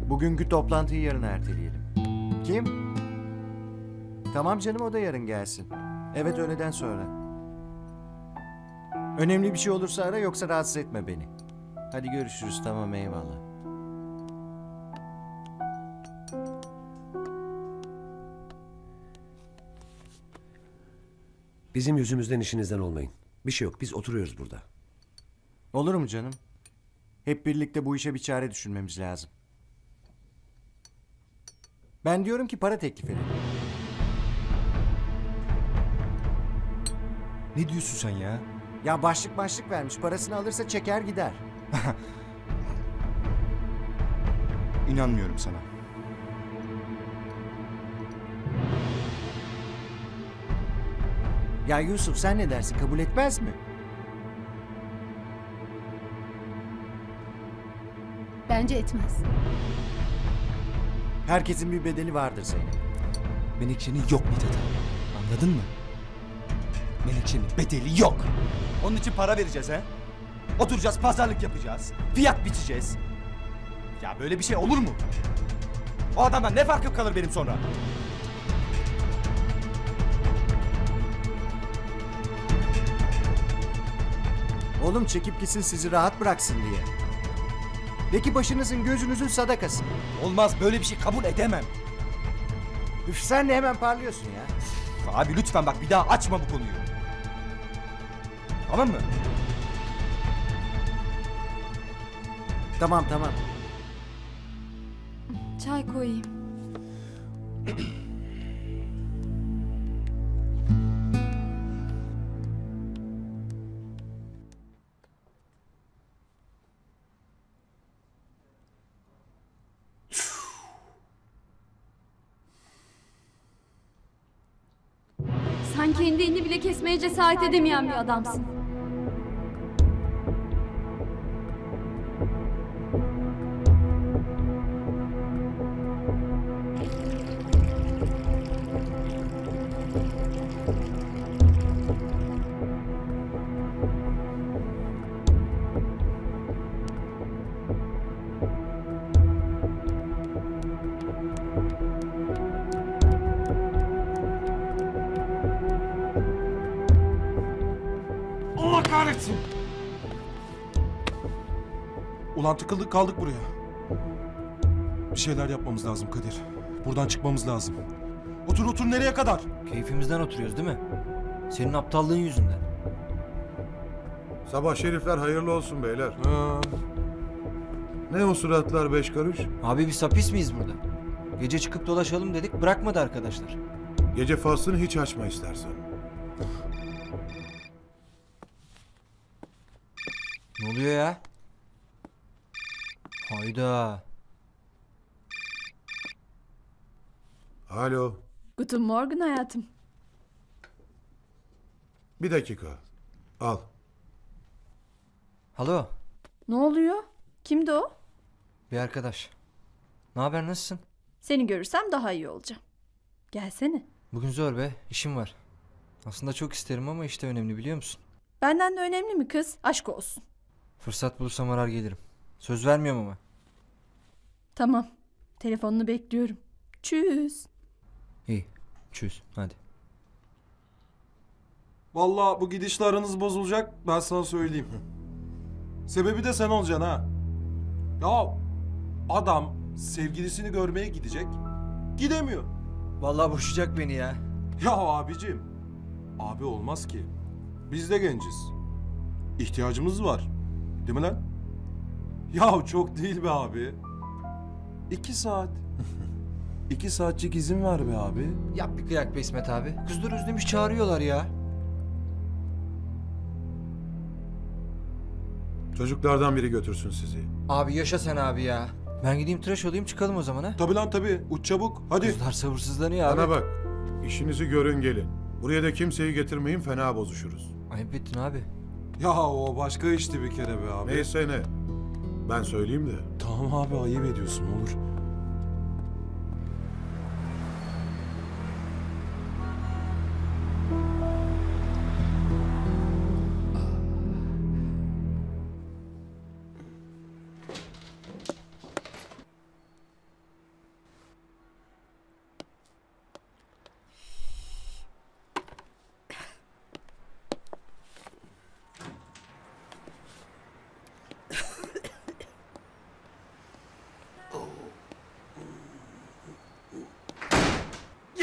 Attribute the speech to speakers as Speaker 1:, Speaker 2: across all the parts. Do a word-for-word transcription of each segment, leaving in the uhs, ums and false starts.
Speaker 1: Bugünkü toplantıyı yarın erteleyelim. Kim? Tamam canım, o da yarın gelsin. Evet, öğleden sonra. Önemli bir şey olursa ara, yoksa rahatsız etme beni. Hadi görüşürüz, tamam, eyvallah.
Speaker 2: Bizim yüzümüzden işinizden olmayın. Bir şey yok, biz oturuyoruz burada.
Speaker 1: Olur mu canım? Hep birlikte bu işe bir çare düşünmemiz lazım. Ben diyorum ki para teklif edelim.
Speaker 3: Ne diyorsun sen ya?
Speaker 1: Ya başlık başlık vermiş, parasını alırsa çeker gider.
Speaker 3: İnanmıyorum sana.
Speaker 1: Ya Yusuf, sen ne dersin, kabul etmez mi?
Speaker 4: Bence etmez.
Speaker 1: Herkesin bir bedeli vardır Zeynep.
Speaker 3: Menekşe'nin yok Mithat abi. Anladın mı? Menekşe'nin bedeli yok. Onun için para vereceğiz he? Oturacağız, pazarlık yapacağız. Fiyat biçeceğiz. Ya böyle bir şey olur mu? O adamdan ne farkım kalır benim sonra?
Speaker 1: Oğlum çekip gitsin, sizi rahat bıraksın diye. De ki başınızın gözünüzün sadakası.
Speaker 3: Olmaz, böyle bir şey kabul edemem.
Speaker 1: Üf, sen de hemen parlıyorsun ya.
Speaker 3: Abi lütfen bak, bir daha açma bu konuyu. Tamam mı?
Speaker 1: Tamam tamam.
Speaker 4: Çay koyayım. Sen kendi elini bile kesmeye cesaret edemeyen bir adamsın.
Speaker 5: Allah kahretsin! Ulan tıkıldık kaldık buraya. Bir şeyler yapmamız lazım Kadir. Buradan çıkmamız lazım. Otur otur, nereye kadar?
Speaker 6: Keyfimizden oturuyoruz değil mi? Senin aptallığın yüzünden.
Speaker 7: Sabah şerifler hayırlı olsun beyler.
Speaker 5: Ha.
Speaker 7: Ne o suratlar beş karış?
Speaker 6: Abi biz hapis miyiz burada? Gece çıkıp dolaşalım dedik, bırakmadı arkadaşlar.
Speaker 7: Gece faslını hiç açma istersen.
Speaker 6: Ne oluyor ya? Hayda.
Speaker 7: Alo.
Speaker 4: Guten Morgen hayatım.
Speaker 7: Bir dakika. Al.
Speaker 6: Alo,
Speaker 4: Ne oluyor? Kimdi o?
Speaker 6: bir arkadaş. Ne haber, nasılsın?
Speaker 4: Seni görürsem daha iyi olacağım. Gelsene.
Speaker 6: Bugün zor be, işim var. Aslında çok isterim ama işte önemli, biliyor musun?
Speaker 4: Benden de önemli mi kız? Aşk olsun.
Speaker 6: Fırsat bulursam arar gelirim. Söz vermiyorum ama.
Speaker 4: Tamam. Telefonunu bekliyorum. Tschüss.
Speaker 6: İyi, çöz hadi.
Speaker 5: Vallahi bu gidişle aranız bozulacak, ben sana söyleyeyim. Sebebi de sen olacaksın ha. Ya adam sevgilisini görmeye gidecek, gidemiyor.
Speaker 6: Vallahi boşayacak beni ya.
Speaker 5: Ya abicim, abi olmaz ki. Biz de genciz. İhtiyacımız var. Değil mi lan? Ya çok değil be abi. İki saat. İki saatçik izin ver be abi.
Speaker 6: Yap bir kıyak be İsmet abi. Kızlar özlemiş, çağırıyorlar ya.
Speaker 7: Çocuklardan biri götürsün sizi.
Speaker 6: Abi yaşa sen abi ya. Ben gideyim tıraş olayım, çıkalım o zaman ha.
Speaker 5: Tabii lan tabii. Uç çabuk. Hadi.
Speaker 6: Kızlar sabırsızlanıyor abi.
Speaker 7: Bana bak. İşinizi görün gelin. Buraya da kimseyi getirmeyin, fena bozuşuruz.
Speaker 6: Ayıp ettin abi.
Speaker 5: Ya o başka işti bir kere be abi.
Speaker 7: Neyse ne. Ben söyleyeyim de.
Speaker 5: Tamam abi, ayıp ediyorsun, olur.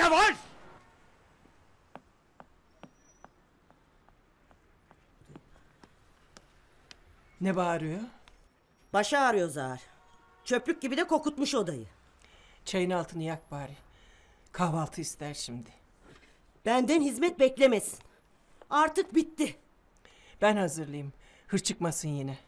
Speaker 2: Yavaş!
Speaker 8: Ne bağırıyor?
Speaker 9: Başı ağrıyor zar. Çöplük gibi de kokutmuş odayı.
Speaker 8: Çayın altını yak bari. Kahvaltı ister şimdi.
Speaker 9: Benden hizmet beklemesin. Artık bitti.
Speaker 8: Ben hazırlayayım. Hır çıkmasın yine.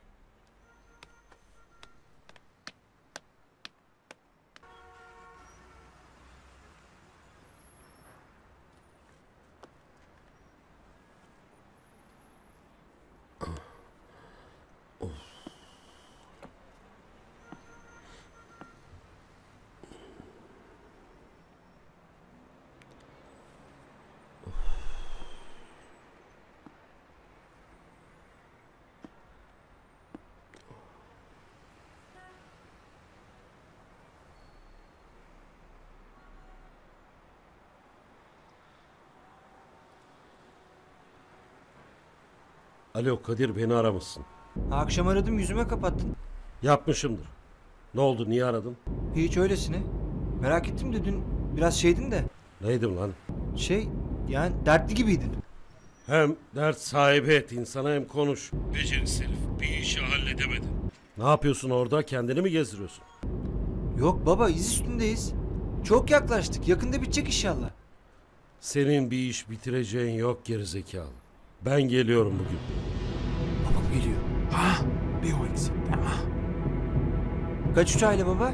Speaker 2: Alo Kadir, beni aramışsın.
Speaker 6: Akşam aradım, yüzüme kapattın.
Speaker 2: Yapmışımdır. Ne oldu, niye aradın?
Speaker 6: Hiç öylesine. Merak ettim de dün biraz şeydin de.
Speaker 2: Neydim lan?
Speaker 6: Şey yani dertli gibiydin.
Speaker 2: Hem dert sahibi et insana hem konuş. Beceriksiz herif, bir işi halledemedin. Ne yapıyorsun orada, kendini mi gezdiriyorsun?
Speaker 6: Yok baba, iz üstündeyiz. Çok yaklaştık, yakında bitecek inşallah.
Speaker 2: Senin bir iş bitireceğin yok gerizekalı. Ben geliyorum bugün.
Speaker 6: Babam geliyor.
Speaker 3: Ha, bir o eksikti. Ha.
Speaker 6: Kaç uçağıyla baba?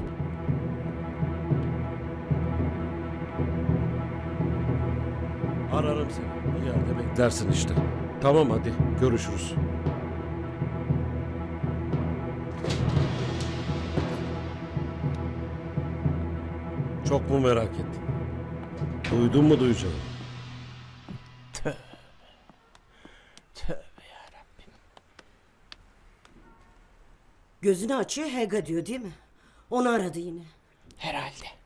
Speaker 2: Ararım seni. Bir yerde beklersin işte. Tamam hadi, görüşürüz. Çok mu merak ettin? Duydun mu duyacağını?
Speaker 8: Tövbe yarabbim.
Speaker 9: Gözünü açıyor Helga diyor değil mi? Onu aradı yine.
Speaker 8: Herhalde.